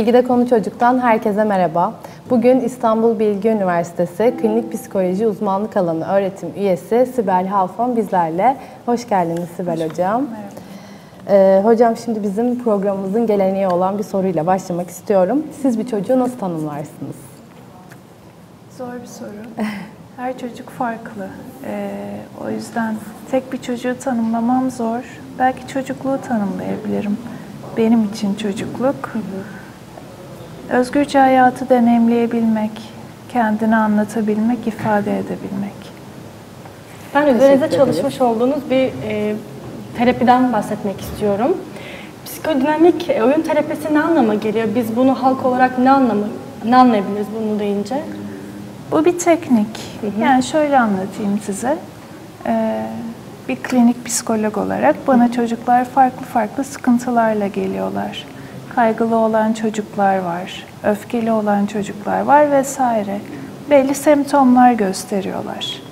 Bilgide Konu Çocuk'tan herkese merhaba. Bugün İstanbul Bilgi Üniversitesi Klinik Psikoloji Uzmanlık Alanı öğretim üyesi Sibel Halfon bizlerle. Hoş geldiniz Sibel Hocam. Merhaba. Hocam şimdi bizim programımızın geleneği olan bir soruyla başlamak istiyorum. Siz bir çocuğu nasıl tanımlarsınız? Zor bir soru. Her çocuk farklı. O yüzden tek bir çocuğu tanımlamam zor. Belki çocukluğu tanımlayabilirim. Benim için çocukluk, özgürce hayatı deneyimleyebilmek, kendini anlatabilmek, ifade edebilmek. Ben üzerinize çalışmış olduğunuz bir terapiden bahsetmek istiyorum. Psikodinamik oyun terapisi ne anlama geliyor? Biz bunu halk olarak ne anlayabiliriz bunu deyince? Bu bir teknik. Yani şöyle anlatayım size. Bir klinik psikolog olarak bana çocuklar farklı sıkıntılarla geliyorlar. Kaygılı olan çocuklar var, öfkeli olan çocuklar var vesaire. Belli semptomlar gösteriyorlar.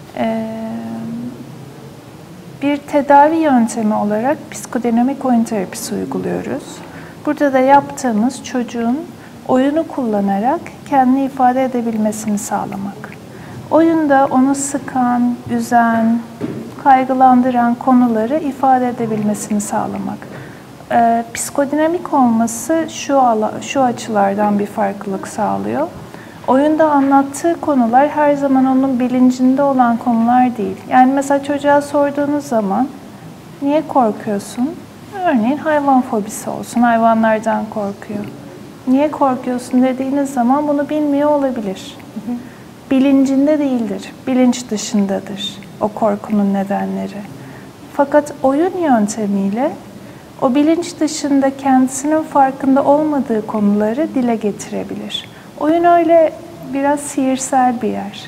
Bir tedavi yöntemi olarak psikodinamik oyun terapisi uyguluyoruz. Burada da yaptığımız çocuğun oyunu kullanarak kendini ifade edebilmesini sağlamak. Oyunda onu sıkan, üzen, kaygılandıran konuları ifade edebilmesini sağlamak. Psikodinamik olması şu açılardan bir farklılık sağlıyor. Oyunda anlattığı konular her zaman onun bilincinde olan konular değil. Yani mesela çocuğa sorduğunuz zaman niye korkuyorsun? Örneğin hayvan fobisi olsun, hayvanlardan korkuyor. Niye korkuyorsun dediğiniz zaman bunu bilmiyor olabilir. Bilincinde değildir, bilinç dışındadır o korkunun nedenleri. Fakat oyun yöntemiyle o bilinç dışında kendisinin farkında olmadığı konuları dile getirebilir. Oyun öyle biraz sihirsel bir yer.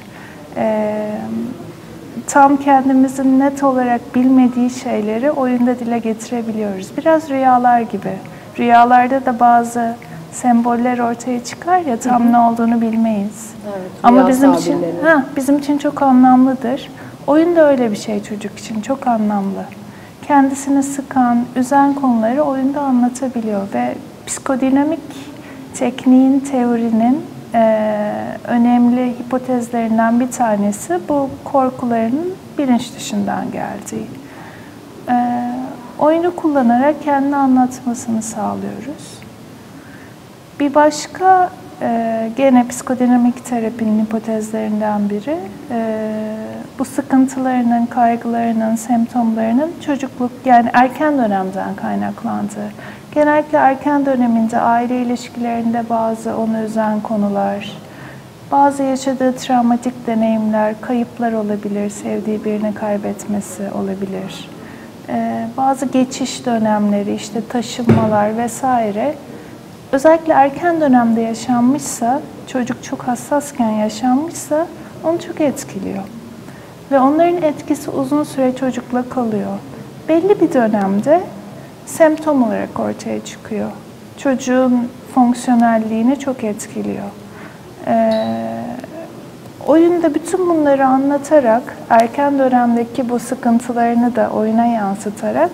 Tam kendimizin net olarak bilmediği şeyleri oyunda dile getirebiliyoruz. Biraz rüyalar gibi. Rüyalarda da bazı semboller ortaya çıkar ya tam ne olduğunu bilmeyiz. Evet, ama bizim için çok anlamlıdır. Oyun da öyle bir şey çocuk için çok anlamlı. Kendisini sıkan, üzen konuları oyunda anlatabiliyor ve psikodinamik tekniğin, teorinin önemli hipotezlerinden bir tanesi bu korkularının bilinç dışından geldiği. Oyunu kullanarak kendini anlatmasını sağlıyoruz. Bir başka gene psikodinamik terapinin hipotezlerinden biri bu sıkıntılarının, kaygılarının, semptomlarının çocukluk yani erken dönemden kaynaklandığı. Genellikle erken döneminde aile ilişkilerinde bazı onu üzen konular, bazı yaşadığı travmatik deneyimler, kayıplar olabilir, sevdiği birini kaybetmesi olabilir. Bazı geçiş dönemleri, işte taşınmalar vesaire. Özellikle erken dönemde yaşanmışsa, çocuk çok hassasken yaşanmışsa onu çok etkiliyor. Ve onların etkisi uzun süre çocukla kalıyor. Belli bir dönemde semptom olarak ortaya çıkıyor. Çocuğun fonksiyonelliğini çok etkiliyor. Oyunda bütün bunları anlatarak, erken dönemdeki bu sıkıntılarını da oyuna yansıtarak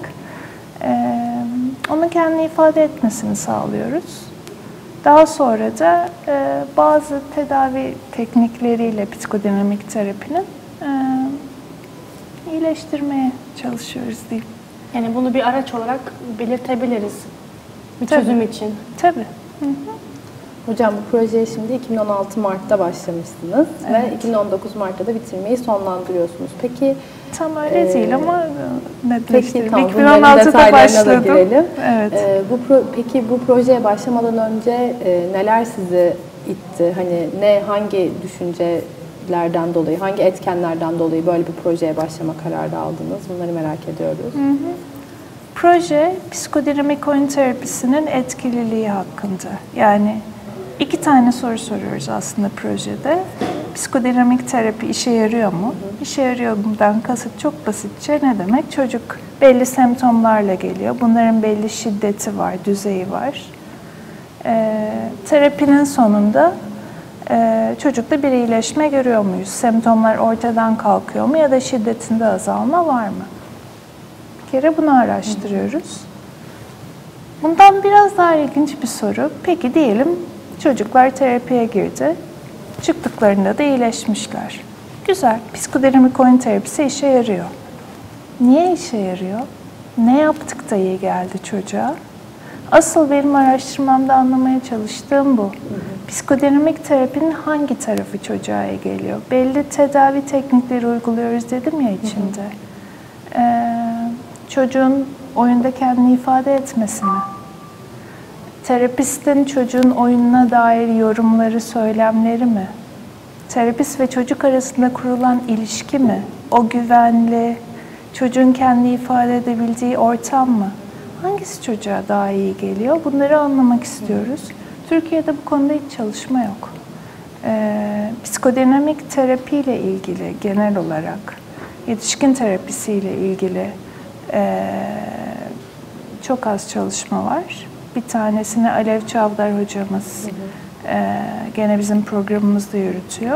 onun kendini ifade etmesini sağlıyoruz. Daha sonra da bazı tedavi teknikleriyle psikodinamik terapinin iyileştirmeye çalışıyoruz diyeyim. Yani bunu bir araç olarak belirtebiliriz bir çözüm için. Tabii. Hocam bu projeye şimdi 2016 Mart'ta başlamışsınız Evet. ve 2019 Mart'ta da bitirmeyi sonlandırıyorsunuz. Peki Tam öyle değil ama peki tamam, 2016'da başladım. Girelim. Evet. Peki bu projeye başlamadan önce neler sizi itti? Hani hangi düşüncelerden dolayı, hangi etkenlerden dolayı böyle bir projeye başlama kararı aldınız? Bunları merak ediyoruz. Proje psikodinamik oyun terapisinin etkililiği hakkında. Yani 2 tane soru soruyoruz aslında projede. Psikodinamik terapi işe yarıyor mu? İşe yarıyor bundan kasıt çok basitçe ne demek? Çocuk belli semptomlarla geliyor. Bunların belli şiddeti var, düzeyi var. Terapinin sonunda çocukta bir iyileşme görüyor muyuz? Semptomlar ortadan kalkıyor mu ya da şiddetinde azalma var mı? Bir kere bunu araştırıyoruz. Bundan biraz daha ilginç bir soru. Peki diyelim çocuklar terapiye girdi. Çıktıklarında da iyileşmişler. Güzel. Psikodinamik oyun terapisi işe yarıyor. Niye işe yarıyor? Ne yaptık da iyi geldi çocuğa? Asıl benim araştırmamda anlamaya çalıştığım bu. Psikodinamik terapinin hangi tarafı çocuğa iyi geliyor? Belli tedavi teknikleri uyguluyoruz dedim ya içinde. Çocuğun oyunda kendini ifade etmesi mi? Terapistin çocuğun oyununa dair yorumları, söylemleri mi? Terapist ve çocuk arasında kurulan ilişki mi? O güvenli, çocuğun kendini ifade edebildiği ortam mı? Hangisi çocuğa daha iyi geliyor? Bunları anlamak istiyoruz. Türkiye'de bu konuda hiç çalışma yok. Psikodinamik terapiyle ilgili genel olarak, yetişkin terapisiyle ilgili çok az çalışma var. Bir tanesini Alev Çavdar hocamız gene bizim programımızda yürütüyor.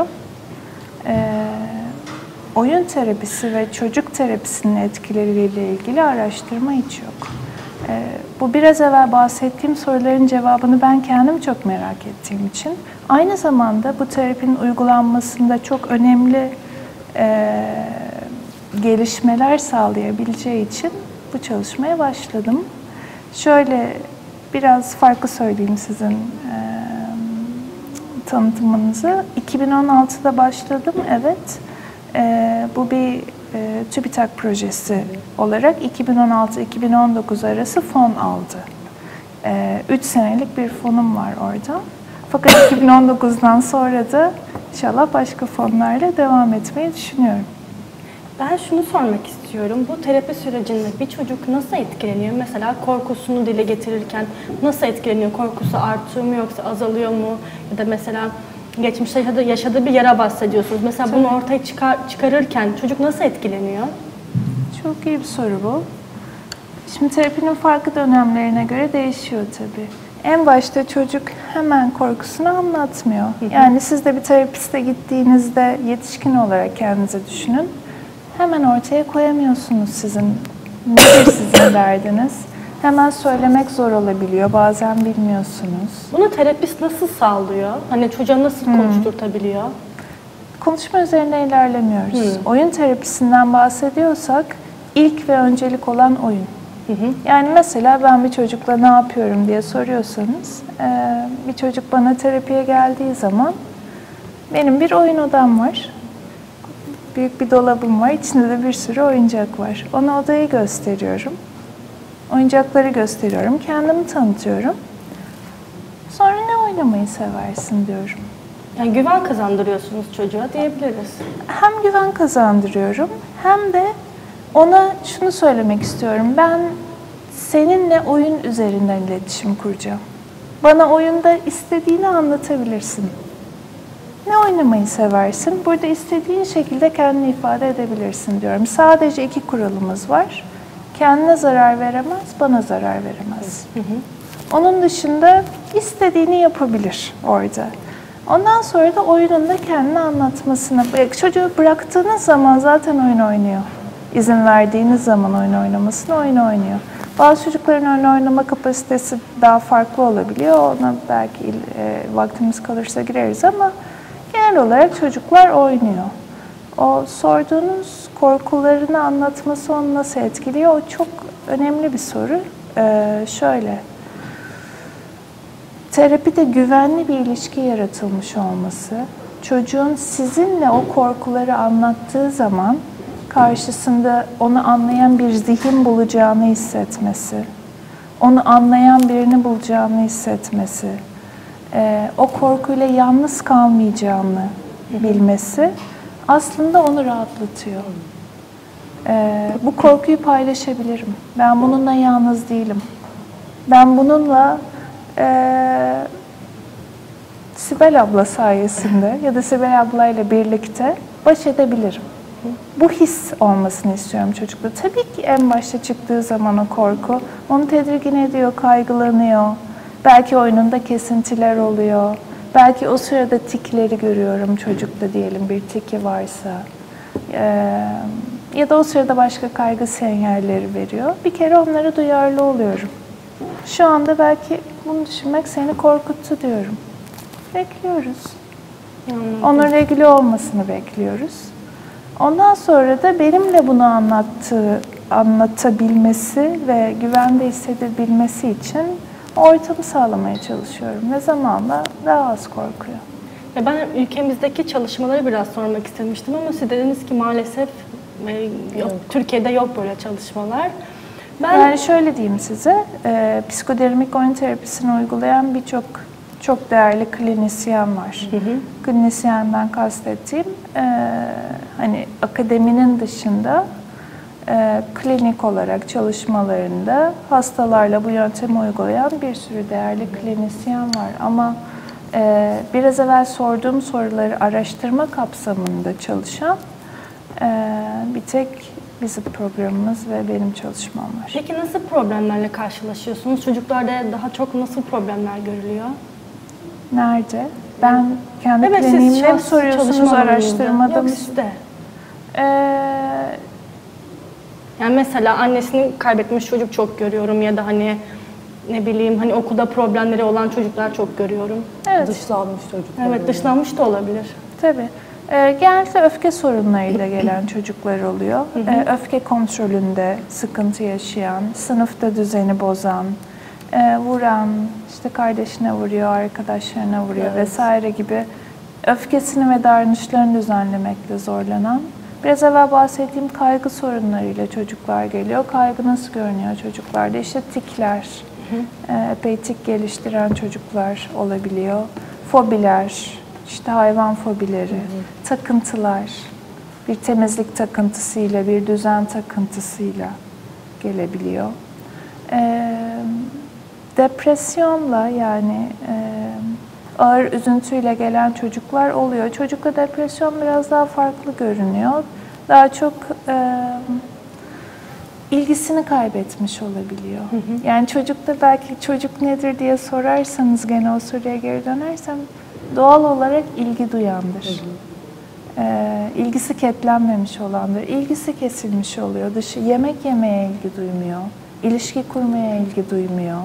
Oyun terapisi ve çocuk terapisinin etkileriyle ilgili araştırma hiç yok. Bu biraz evvel bahsettiğim soruların cevabını ben kendim çok merak ettiğim için, aynı zamanda bu terapinin uygulanmasında çok önemli gelişmeler sağlayabileceği için bu çalışmaya başladım. Şöyle biraz farklı söyleyeyim sizin tanıtımınızı. 2016'da başladım, evet. Bu bir TÜBİTAK projesi olarak 2016-2019 arası fon aldı. 3 senelik bir fonum var orada. Fakat 2019'dan sonra da inşallah başka fonlarla devam etmeyi düşünüyorum. Ben şunu sormak istiyorum. Bu terapi sürecinde bir çocuk nasıl etkileniyor? Mesela korkusunu dile getirirken nasıl etkileniyor? Korkusu artıyor mu yoksa azalıyor mu? Ya da mesela geçmişte yaşadığı bir yara bahsediyorsunuz. Mesela bunu ortaya çıkarırken çocuk nasıl etkileniyor? Çok iyi bir soru bu. Şimdi terapinin farklı dönemlerine göre değişiyor tabii. En başta çocuk hemen korkusunu anlatmıyor. Yani siz de bir terapiste gittiğinizde yetişkin olarak kendinize düşünün. Hemen ortaya koyamıyorsunuz nedir sizin derdiniz. Hemen söylemek zor olabiliyor, bazen bilmiyorsunuz. Bunu terapist nasıl sağlıyor? Hani çocuğa nasıl konuşturtabiliyor? Konuşma üzerine ilerlemiyoruz. Oyun terapisinden bahsediyorsak ilk ve öncelik olan oyun. Yani mesela ben bir çocukla ne yapıyorum diye soruyorsanız, bir çocuk bana terapiye geldiği zaman benim bir oyun odam var. Büyük bir dolabım var, içinde de bir sürü oyuncak var. Ona odayı gösteriyorum. Oyuncakları gösteriyorum, kendimi tanıtıyorum. Sonra ne oynamayı seversin diyorum. Yani güven kazandırıyorsunuz çocuğa diyebiliriz. Hem güven kazandırıyorum hem de ona şunu söylemek istiyorum. Ben seninle oyun üzerinden iletişim kuracağım. Bana oyunda istediğini anlatabilirsin. Ne oynamayı seversin? Burada istediğin şekilde kendini ifade edebilirsin diyorum. Sadece 2 kuralımız var. Kendine zarar veremez, bana zarar veremez. Onun dışında istediğini yapabilir orada. Ondan sonra da oyunun da kendini anlatmasını... Çocuğu bıraktığınız zaman zaten oyun oynuyor. İzin verdiğiniz zaman oyun oynamasını oynuyor. Bazı çocukların oyun oynama kapasitesi daha farklı olabiliyor. Ona belki vaktimiz kalırsa gireriz ama genel olarak çocuklar oynuyor. O sorduğunuz korkularını anlatması onu nasıl etkiliyor? O çok önemli bir soru. Şöyle, terapide güvenli bir ilişki yaratılmış olması, çocuğun sizinle o korkuları anlattığı zaman karşısında onu anlayan bir zihin bulacağını hissetmesi, onu anlayan birini bulacağını hissetmesi, o korkuyla yalnız kalmayacağını bilmesi aslında onu rahatlatıyor. Bu korkuyu paylaşabilirim. Ben bununla yalnız değilim. Ben bununla Sibel abla sayesinde ya da Sibel ablayla birlikte baş edebilirim. Bu his olmasını istiyorum çocukta. Tabii ki en başta çıktığı zaman o korku onu tedirgin ediyor, kaygılanıyor. Belki oyununda kesintiler oluyor. Belki o sırada tikleri görüyorum çocukta, diyelim bir tiki varsa. Ya da o sırada başka kaygı sinyalleri veriyor. Bir kere onlara duyarlı oluyorum. Şu anda belki bunu düşünmek seni korkuttu diyorum. Bekliyoruz. Onunla ilgili olmasını bekliyoruz. Ondan sonra da benimle bunu anlatabilmesi ve güvende hissedebilmesi için ortamı sağlamaya çalışıyorum ve zamanla daha az korkuyor. Ya ben ülkemizdeki çalışmaları biraz sormak istemiştim ama siz dediniz ki maalesef yok, Türkiye'de yok böyle çalışmalar. Yani şöyle diyeyim size, psikodinamik oyun terapisini uygulayan çok değerli klinisyen var. Klinisyenden kastettiğim hani akademinin dışında klinik olarak çalışmalarında hastalarla bu yöntemi uygulayan bir sürü değerli klinisyen var. Ama biraz evvel sorduğum soruları araştırma kapsamında çalışan bir tek bizim programımız ve benim çalışmam var. Peki nasıl problemlerle karşılaşıyorsunuz? Çocuklarda daha çok nasıl problemler görülüyor? Nerede? Ben kendi kliniğimde mi soruyorsunuz, araştırmada mı? Yok sizde. Yani mesela annesini kaybetmiş çocuk çok görüyorum ya da hani ne bileyim hani okulda problemleri olan çocuklar çok görüyorum. Evet. Dışlanmış çocuklar. Evet, dışlanmış da olabilir. Tabii. Genellikle öfke sorunlarıyla gelen çocuklar oluyor. Öfke kontrolünde sıkıntı yaşayan, sınıfta düzeni bozan, vuran, işte kardeşine vuruyor, arkadaşlarına vuruyor vesaire gibi öfkesini ve davranışlarını düzenlemekte zorlanan. Biraz evvel bahsettiğim kaygı sorunlarıyla çocuklar geliyor. Kaygı nasıl görünüyor çocuklarda? İşte tikler, epey tik geliştiren çocuklar olabiliyor. Fobiler, işte hayvan fobileri, takıntılar, bir temizlik takıntısıyla, bir düzen takıntısıyla gelebiliyor. Depresyonla yani ağır üzüntüyle gelen çocuklar oluyor. Çocukla depresyon biraz daha farklı görünüyor. Daha çok ilgisini kaybetmiş olabiliyor. Yani çocukta belki çocuk nedir diye sorarsanız gene o soruya geri dönersem doğal olarak ilgi duyandır. İlgisi ketlenmemiş olandır. İlgisi kesilmiş oluyor. Yemek yemeye ilgi duymuyor. İlişki kurmaya ilgi duymuyor.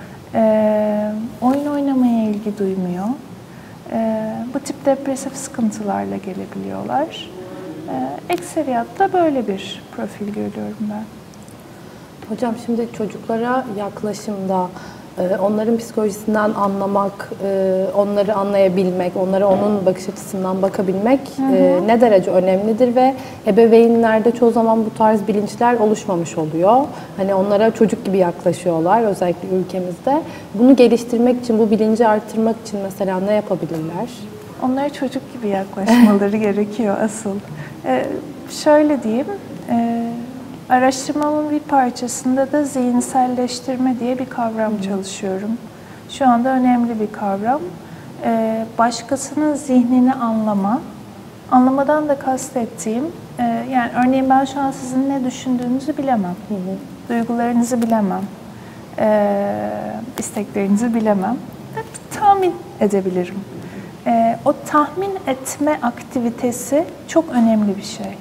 Oyun oynamaya ilgi duymuyor. Bu tip depresif sıkıntılarla gelebiliyorlar. Ekseriyatta böyle bir profil görüyorum ben. Hocam şimdi çocuklara yaklaşımda onların psikolojisinden anlamak, onları anlayabilmek, onlara onun bakış açısından bakabilmek ne derece önemlidir ve ebeveynlerde çoğu zaman bu tarz bilinçler oluşmamış oluyor. Hani onlara çocuk gibi yaklaşıyorlar özellikle ülkemizde. Bunu geliştirmek için, bu bilinci arttırmak için mesela ne yapabilirler? Onlara çocuk gibi yaklaşmaları gerekiyor asıl. Şöyle diyeyim, araştırmamın bir parçasında da zihinselleştirme diye bir kavram çalışıyorum. Şu anda önemli bir kavram. Başkasının zihnini anlama. Anlamadan da kastettiğim, yani örneğin ben şu an sizin ne düşündüğünüzü bilemem. Duygularınızı bilemem. İsteklerinizi bilemem. Tahmin edebilirim. O tahmin etme aktivitesi çok önemli bir şey.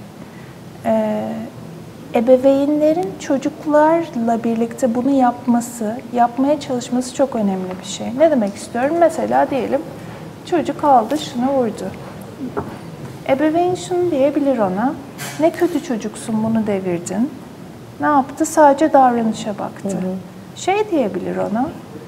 Ebeveynlerin çocuklarla birlikte bunu yapmaya çalışması çok önemli bir şey. Ne demek istiyorum? Mesela diyelim çocuk aldı, şunu vurdu. Ebeveyn şunu diyebilir ona, ne kötü çocuksun, bunu devirdin. Ne yaptı? Sadece davranışa baktı. Şey diyebilir ona,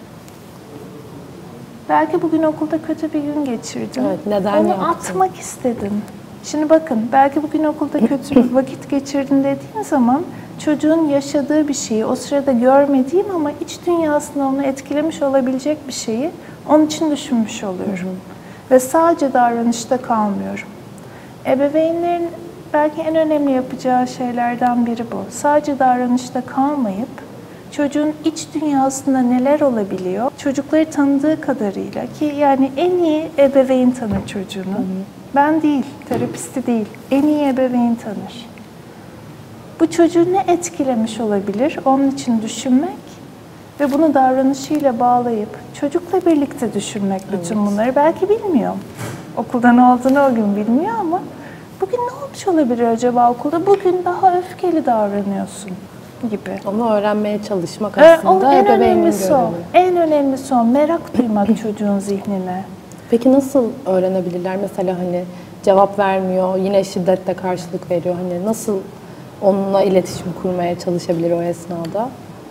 belki bugün okulda kötü bir gün geçirdin. Evet, neden onu yaptın? atmak istedin. Şimdi bakın, belki bugün okulda kötü bir vakit geçirdin dediğin zaman çocuğun yaşadığı bir şeyi, o sırada görmediğim ama iç dünyasında onu etkilemiş olabilecek bir şeyi onun için düşünmüş oluyorum. Ve sadece davranışta kalmıyorum. Ebeveynlerin belki en önemli yapacağı şeylerden biri bu. Sadece davranışta kalmayıp çocuğun iç dünyasında neler olabiliyor, çocukları tanıdığı kadarıyla ki yani en iyi ebeveyn tanır çocuğunu. Ben değil, terapisti değil, en iyi ebeveyn tanır. Bu çocuğu ne etkilemiş olabilir? Onun için düşünmek ve bunu davranışıyla bağlayıp çocukla birlikte düşünmek bütün bunları. Belki bilmiyor. Okulda ne olduğunu o gün bilmiyor ama bugün ne olmuş olabilir acaba okulda? Bugün daha öfkeli davranıyorsun. gibi. Onu öğrenmeye çalışmak O aslında en ebeveynin önemlisi o. görevi. En önemlisi o. Merak duymak çocuğun zihnine. Peki nasıl öğrenebilirler? Mesela hani cevap vermiyor, yine şiddetle karşılık veriyor. Hani nasıl onunla iletişim kurmaya çalışabilir o esnada?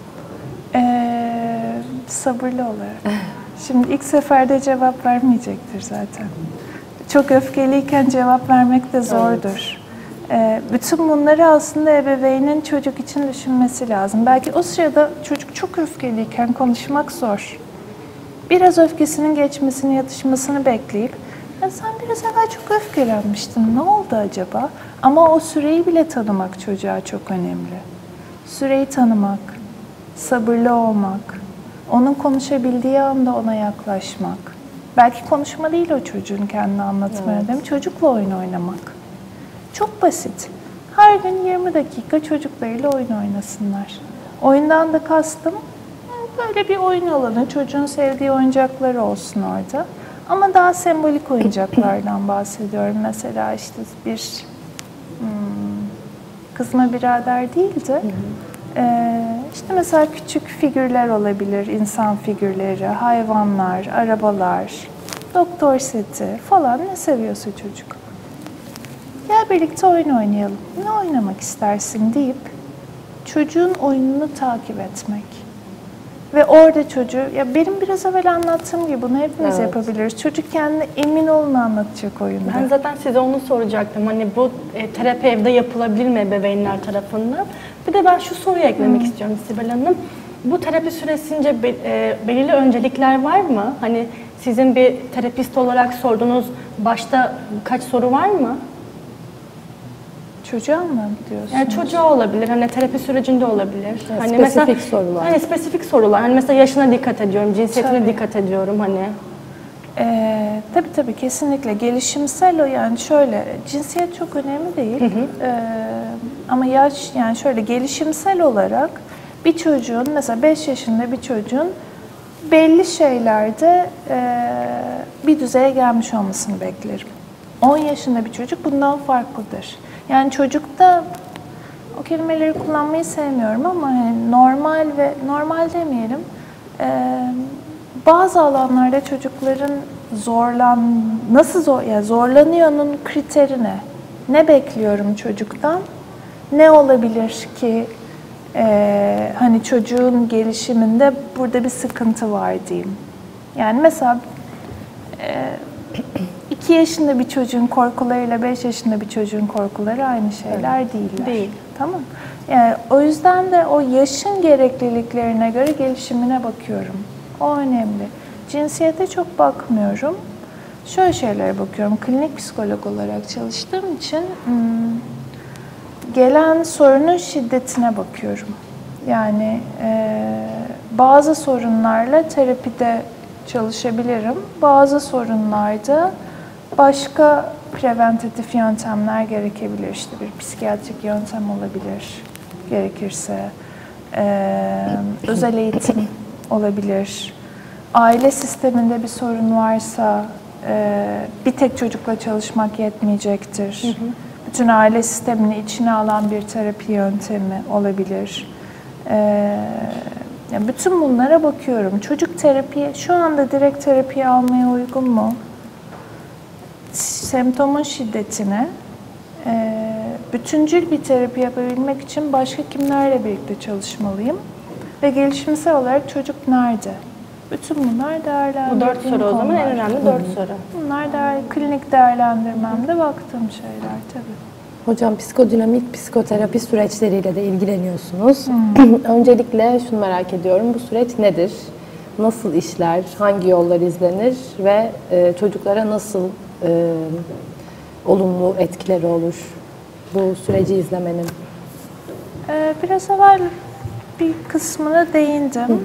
Sabırlı olarak. Şimdi ilk seferde cevap vermeyecektir zaten. Çok öfkeliyken cevap vermek de zordur. Bütün bunları aslında ebeveynin çocuk için düşünmesi lazım. Belki o sırada çocuk çok öfkeliyken konuşmak zor. Biraz öfkesinin geçmesini, yatışmasını bekleyip ya sen biraz evvel çok öfkelenmiştin, ne oldu acaba? Ama o süreyi bile tanımak çocuğa çok önemli. Süreyi tanımak, sabırlı olmak, onun konuşabildiği anda ona yaklaşmak. Belki konuşma değil o çocuğun kendini anlatmaya, değil mi? Çocukla oyun oynamak. Çok basit. Her gün 20 dakika çocuklarıyla oyun oynasınlar. Oyundan da kastım böyle bir oyun alanı, çocuğun sevdiği oyuncakları olsun orada. Ama daha sembolik oyuncaklardan bahsediyorum. Mesela işte bir kızma birader değil de işte mesela küçük figürler olabilir, insan figürleri, hayvanlar, arabalar, doktor seti falan, ne seviyorsa çocuk. Gel birlikte oyun oynayalım. Ne oynamak istersin deyip çocuğun oyununu takip etmek. Ve orada çocuğu, ya benim biraz evvel anlattığım gibi bunu hepimiz yapabiliriz. Çocuk kendine emin olun anlatacak oyunda. Ben zaten size onu soracaktım. Hani bu terapi evde yapılabilir mi ebeveynler tarafından? Bir de ben şu soruyu eklemek istiyorum Sibel Hanım. Bu terapi süresince belirli öncelikler var mı? Hani sizin bir terapist olarak sorduğunuz başta birkaç soru var mı? Çocuğa mı diyorsunuz? Yani çocuğa olabilir, hani terapi sürecinde olabilir. Yani hani spesifik mesela, sorular. Hani spesifik sorular. Hani mesela yaşına dikkat ediyorum, cinsiyetine dikkat ediyorum hani. Tabii kesinlikle gelişimsel o, yani şöyle, cinsiyet çok önemli değil. Ama yaş, yani şöyle gelişimsel olarak bir çocuğun, mesela 5 yaşında bir çocuğun belli şeylerde bir düzeye gelmiş olmasını beklerim. 10 yaşında bir çocuk bundan farklıdır. Yani çocukta, o kelimeleri kullanmayı sevmiyorum ama hani normal demeyelim, bazı alanlarda çocukların zorlanıyor'nun kriterini, ne bekliyorum çocuktan, ne olabilir ki hani çocuğun gelişiminde burada bir sıkıntı var diyeyim. Yani mesela 2 yaşında bir çocuğun korkularıyla 5 yaşında bir çocuğun korkuları aynı şeyler değiller. Değil. Tamam. Yani o yüzden de o yaşın gerekliliklerine göre gelişimine bakıyorum. O önemli. Cinsiyete çok bakmıyorum. Şöyle şeylere bakıyorum. Klinik psikolog olarak çalıştığım için gelen sorunun şiddetine bakıyorum. Yani bazı sorunlarla terapide çalışabilirim. Bazı sorunlarda başka preventatif yöntemler gerekebilir. İşte bir psikiyatrik yöntem olabilir gerekirse. Özel eğitim olabilir. Aile sisteminde bir sorun varsa bir tek çocukla çalışmak yetmeyecektir. Bütün aile sistemini içine alan bir terapi yöntemi olabilir. Yani bütün bunlara bakıyorum. Çocuk terapiye, şu anda direkt terapiye almaya uygun mu? Semptomun şiddetine, bütüncül bir terapi yapabilmek için başka kimlerle birlikte çalışmalıyım? Ve gelişimsel olarak çocuk nerede? Bütün bunlar değerlendirdiğim Bu 4 soru o zaman en önemli 4 soru. Bunlar klinik değerlendirmemde baktığım şeyler tabii. Hocam psikodinamik psikoterapi süreçleriyle de ilgileniyorsunuz. Öncelikle şunu merak ediyorum, bu süreç nedir? Nasıl işler, hangi yollar izlenir ve çocuklara nasıl olumlu etkileri olur bu süreci izlemenin? Biraz evvel bir kısmına değindim.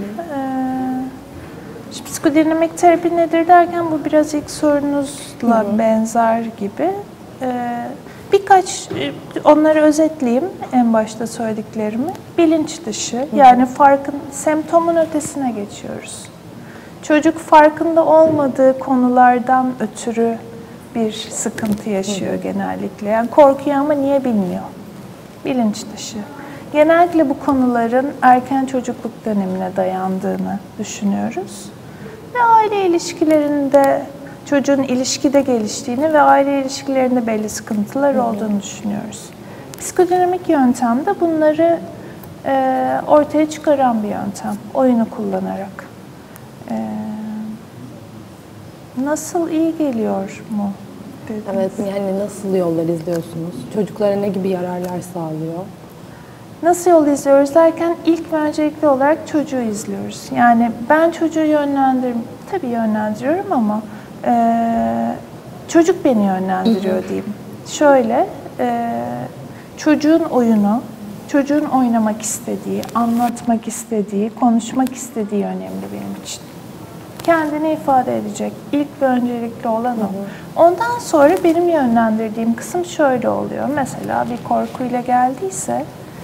Psikodinamik terapi nedir derken bu biraz ilk sorunuzla benzer gibi. Birkaç onları özetleyeyim en başta söylediklerimi. Bilinç dışı, yani semptomun ötesine geçiyoruz. Çocuk farkında olmadığı konulardan ötürü bir sıkıntı yaşıyor genellikle. Yani korkuyor ama niye bilmiyor. Bilinç dışı. Genellikle bu konuların erken çocukluk dönemine dayandığını düşünüyoruz. Ve aile ilişkilerinde, çocuğun ilişkide geliştiğini ve aile ilişkilerinde belli sıkıntılar olduğunu düşünüyoruz. Psikodinamik yöntem de bunları ortaya çıkaran bir yöntem, oyunu kullanarak. Nasıl iyi geliyor mu? Dediniz. Evet, yani nasıl yollar izliyorsunuz? Çocuklara ne gibi yararlar sağlıyor? Nasıl yol izliyoruz derken ilk ve öncelikli olarak çocuğu izliyoruz. Yani ben çocuğu tabii yönlendiriyorum ama çocuk beni yönlendiriyor diyeyim. Şöyle, çocuğun oyunu, çocuğun oynamak istediği, anlatmak istediği, konuşmak istediği önemli benim için. Kendini ifade edecek. İlk ve öncelikli olan o. Ondan sonra benim yönlendirdiğim kısım şöyle oluyor. Mesela bir korkuyla geldiyse,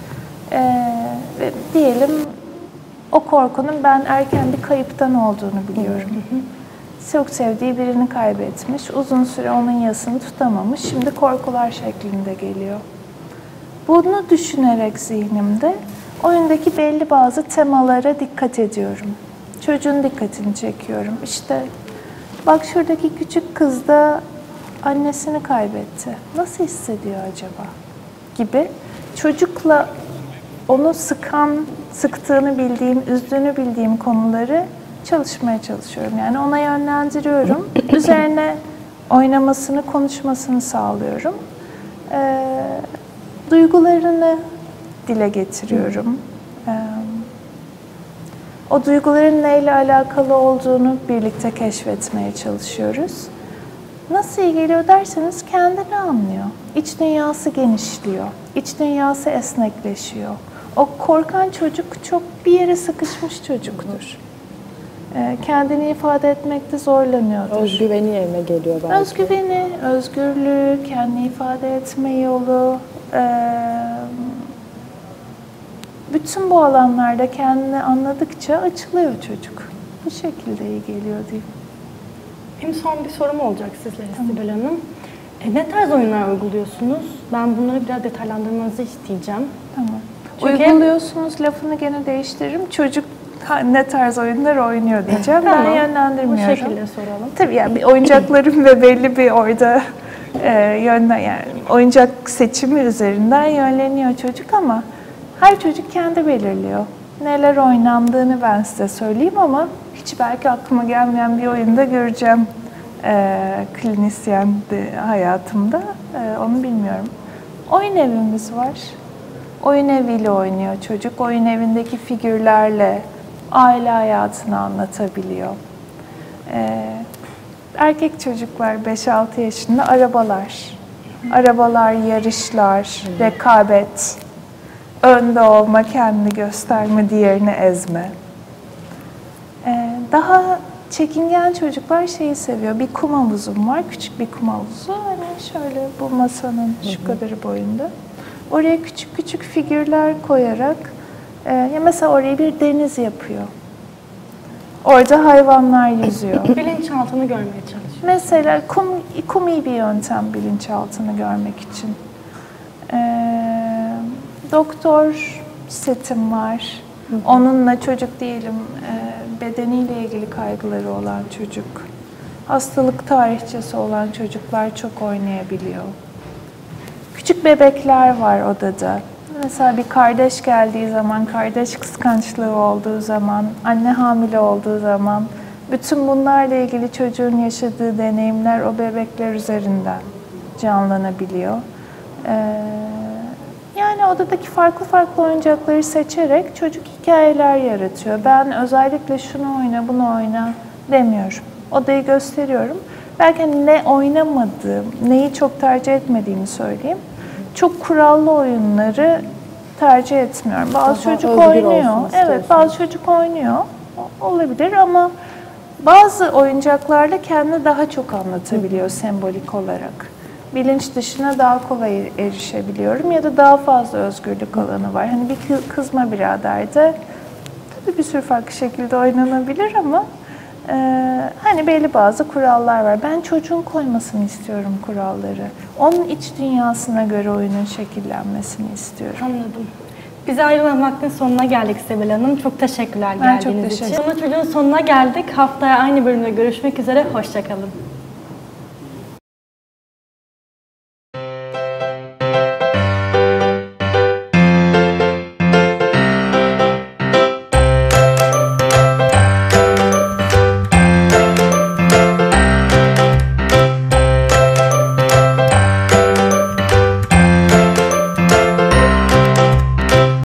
diyelim o korkunun ben erken bir kayıptan olduğunu biliyorum. Çok sevdiği birini kaybetmiş, uzun süre onun yasını tutamamış, şimdi korkular şeklinde geliyor. Bunu düşünerek zihnimde oyundaki belli bazı temalara dikkat ediyorum. Çocuğun dikkatini çekiyorum. İşte bak şuradaki küçük kız da annesini kaybetti. Nasıl hissediyor acaba? Gibi çocukla onu sıktığını bildiğim, üzdüğünü bildiğim konuları çalışmaya çalışıyorum. Yani ona yönlendiriyorum. Üzerine oynamasını, konuşmasını sağlıyorum. Duygularını dile getiriyorum. O duyguların neyle alakalı olduğunu birlikte keşfetmeye çalışıyoruz. Nasıl iyi geliyor derseniz kendini anlıyor. İç dünyası genişliyor. İç dünyası esnekleşiyor. O korkan çocuk çok bir yere sıkışmış çocuktur. Kendini ifade etmekte zorlanıyordur. Özgüveni yerine geliyor belki. Özgüveni, özgürlüğü, kendini ifade etme yolu, bütün bu alanlarda kendini anladıkça açılıyor çocuk. Bu şekilde iyi geliyor diyeyim. Benim son bir sorum olacak sizlere Sibel Hanım. Ne tarz oyunlar uyguluyorsunuz? Ben bunları biraz detaylandırmanızı isteyeceğim. Tamam. Çünkü Uyguluyorsunuz lafını gene değiştiririm. Çocuk ne tarz oyunlar oynuyor diyeceğim. Tamam. Ben yönlendirmiyorum. Bu şekilde soralım. Tabii yani bir oyuncaklarım ve belli bir orada yani oyuncak seçimi üzerinden yönleniyor çocuk ama her çocuk kendi belirliyor. Neler oynandığını ben size söyleyeyim ama hiç belki aklıma gelmeyen bir oyunda göreceğim klinisyen hayatımda. Onu bilmiyorum. Oyun evimiz var. Oyun eviyle oynuyor çocuk. Oyun evindeki figürlerle aile hayatını anlatabiliyor. Erkek çocuklar 5-6 yaşında arabalar, yarışlar, rekabet, önde olma, kendini gösterme, diğerini ezme. Daha çekingen çocuklar şeyi seviyor. Bir kum havuzum var, küçük bir kum havuzu. Hani şöyle bu masanın şu kadarı boyunda. Oraya küçük küçük figürler koyarak, mesela oraya bir deniz yapıyor. Orada hayvanlar yüzüyor. Bilinçaltını görmeye çalışıyor. Mesela kum iyi bir yöntem bilinçaltını görmek için. Doktor setim var. Onunla çocuk diyelim bedeniyle ilgili kaygıları olan çocuk. Hastalık tarihçesi olan çocuklar çok oynayabiliyor. Küçük bebekler var odada. Mesela bir kardeş geldiği zaman, kardeş kıskançlığı olduğu zaman, anne hamile olduğu zaman bütün bunlarla ilgili çocuğun yaşadığı deneyimler o bebekler üzerinden canlanabiliyor. Yani odadaki farklı farklı oyuncakları seçerek çocuk hikayeler yaratıyor. Ben özellikle şunu oyna, bunu oyna demiyorum. Odayı gösteriyorum. Belki ne oynamadığım, neyi çok tercih etmediğimi söyleyeyim. Çok kurallı oyunları tercih etmiyorum. Bazı çocuk oynuyor. Evet, bazı çocuk oynuyor. Olabilir ama bazı oyuncaklarla kendini daha çok anlatabiliyor sembolik olarak. Bilinç dışına daha kolay erişebiliyorum ya da daha fazla özgürlük alanı var. Hani bir kızma biraderde tabii bir sürü farklı şekilde oynanabilir ama hani belli bazı kurallar var. Ben çocuğun koymasını istiyorum kuralları. Onun iç dünyasına göre oyunun şekillenmesini istiyorum. Anladım. Bize ayrılan vaktin sonuna geldik Sibel Hanım. Çok teşekkürler Ben çok geldiğiniz için. teşekkür ederim. Sonra Çocuğun sonuna geldik. Haftaya aynı bölümde görüşmek üzere. Hoşça kalın.